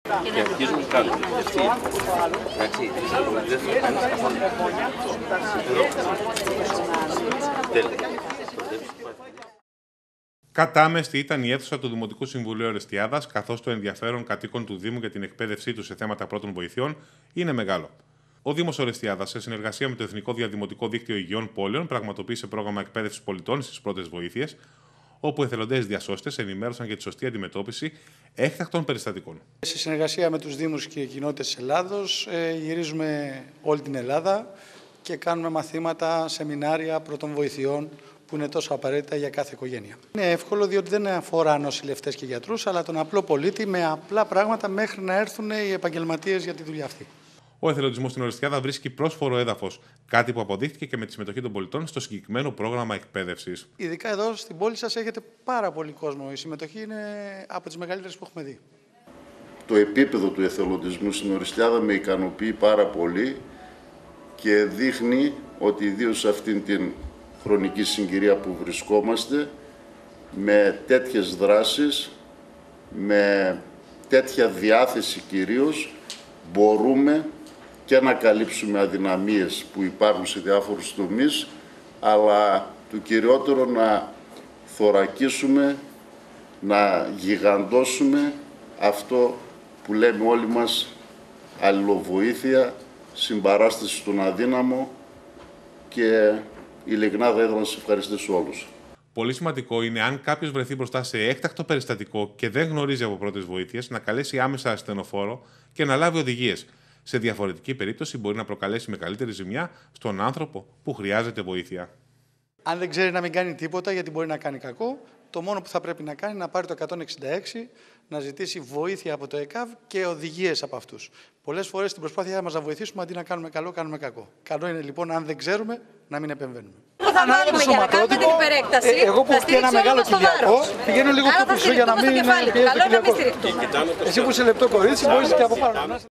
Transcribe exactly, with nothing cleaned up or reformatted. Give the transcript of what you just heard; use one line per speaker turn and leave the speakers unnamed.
Και αρχίζουμε κάτω. Εντάξει, δεν θα κάνεις καθόλου.
Κατάμεστη ήταν η αίθουσα του Δημοτικού Συμβουλίου Ορεστιάδας, καθώς το ενδιαφέρον κατοίκων του Δήμου για την εκπαίδευσή του σε θέματα πρώτων βοηθειών είναι μεγάλο. Ο Δήμος Ορεστιάδας, σε συνεργασία με το Εθνικό Διαδημοτικό Δίκτυο Υγιών Πόλεων, πραγματοποίησε πρόγραμμα εκπαίδευσης πολιτών στις πρώτες βοήθειες, όπου εθελοντές διασώστες ενημέρωσαν για τη σωστή αντιμετώπιση έκτακτων περιστατικών.
Σε συνεργασία με τους Δήμους και κοινότητες της Ελλάδος, γυρίζουμε όλη την Ελλάδα και κάνουμε μαθήματα, σεμινάρια πρώτων βοηθειών που είναι τόσο απαραίτητα για κάθε οικογένεια. Είναι εύκολο διότι δεν αφορά νοσηλευτές και γιατρούς, αλλά τον απλό πολίτη με απλά πράγματα μέχρι να έρθουν οι επαγγελματίες για τη δουλειά αυτή.
Ο εθελοντισμός στην Ορεστιάδα βρίσκει πρόσφορο έδαφος, κάτι που αποδείχθηκε και με τη συμμετοχή των πολιτών στο συγκεκριμένο πρόγραμμα εκπαίδευσης.
Ειδικά εδώ στην πόλη σας έχετε πάρα πολύ κόσμο. Η συμμετοχή είναι από τις μεγαλύτερες που έχουμε δει.
Το επίπεδο του εθελοντισμού στην Ορεστιάδα με ικανοποιεί πάρα πολύ και δείχνει ότι ιδίως σε αυτήν την χρονική συγκυρία που βρισκόμαστε, με τέτοιες δράσεις, με τέτοια διάθεση κυρίως, μπορούμε και να καλύψουμε αδυναμίες που υπάρχουν σε διάφορους τομείς, αλλά το κυριότερο να θωρακίσουμε, να γιγαντώσουμε αυτό που λέμε όλοι μας αλληλοβοήθεια, συμπαράσταση στον αδύναμο και ειλικρινά θα ήθελα να σας ευχαριστήσω όλους.
Πολύ σημαντικό είναι, αν κάποιος βρεθεί μπροστά σε έκτακτο περιστατικό και δεν γνωρίζει από πρώτες βοήθειες, να καλέσει άμεσα ασθενοφόρο και να λάβει οδηγίες. Σε διαφορετική περίπτωση μπορεί να προκαλέσει μεγαλύτερη ζημιά στον άνθρωπο που χρειάζεται βοήθεια.
Αν δεν ξέρει να μην κάνει τίποτα, γιατί μπορεί να κάνει κακό, το μόνο που θα πρέπει να κάνει είναι να πάρει το εκατόν εξήντα έξι, να ζητήσει βοήθεια από το ΕΚΑΒ και οδηγίες από αυτούς. Πολλές φορές στην προσπάθειά μας να βοηθήσουμε, αντί να κάνουμε καλό, κάνουμε κακό. Καλό είναι λοιπόν, αν δεν ξέρουμε, να μην επεμβαίνουμε.
Θα βάλουμε για να κάνουμε την υπερέκταση.
Ε, εγώ που έχω ένα μεγάλο κοιλιακό, πηγαίνω λίγο πιο πίσω για να μην πιέζει το κοιλιακό. Εσύ που είσαι λεπτό κορίτσι, μπορείς και από πάνω.